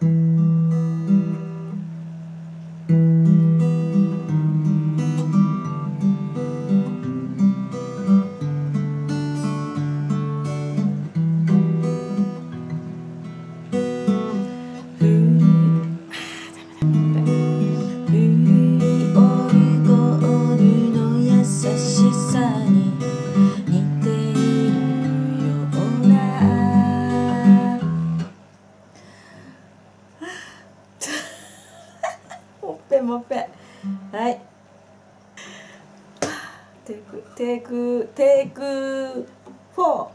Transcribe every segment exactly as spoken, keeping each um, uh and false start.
もっぺんはい。テイクテイクテイクフォー。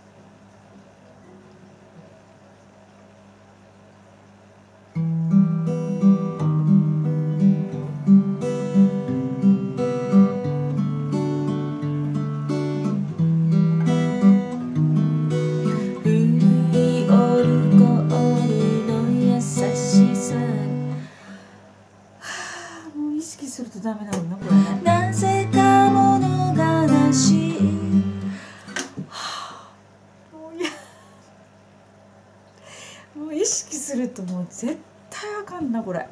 意識するとダメなのなこれ。なぜか物悲しい。もういや、もう意識するともう絶対あかんなこれ。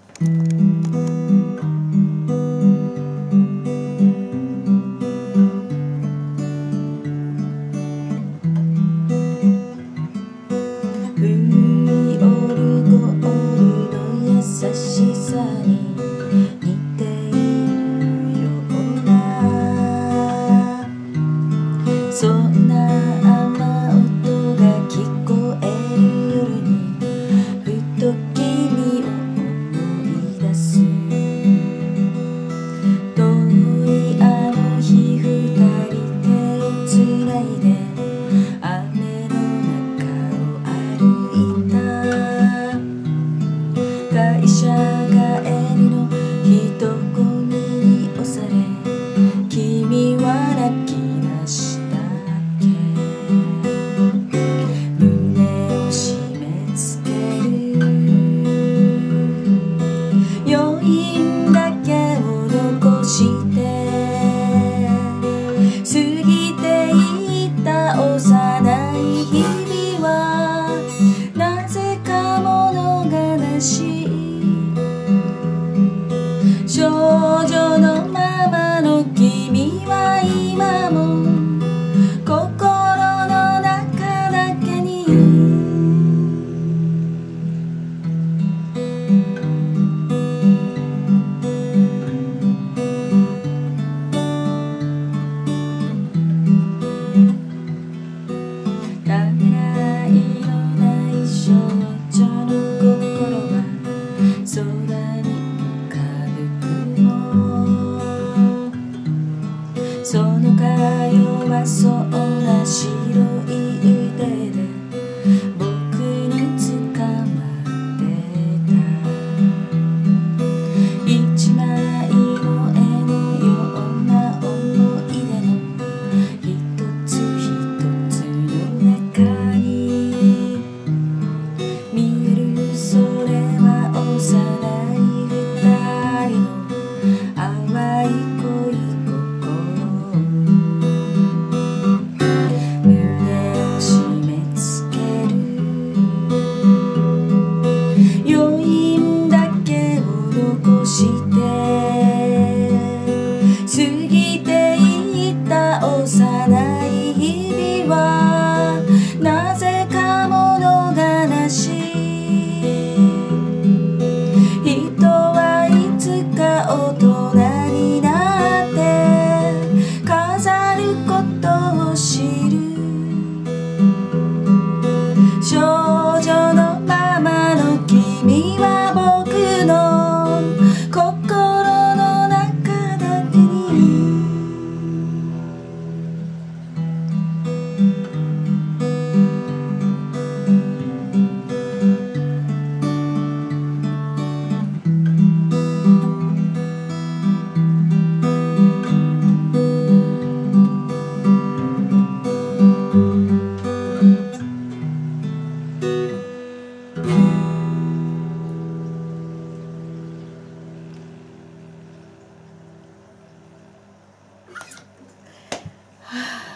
少女のままの君は今も心の中だけにためらいのない少女の心は空にそのか弱そうな白い腕で僕に捕まってた一枚の絵のような思い出の一つ一つの中に見えるそれは幼い二人の淡い恋幼い日々はなぜか物悲しい人はいつか大人になって飾ることを知る少女のままの君は僕の心の中だけにはあ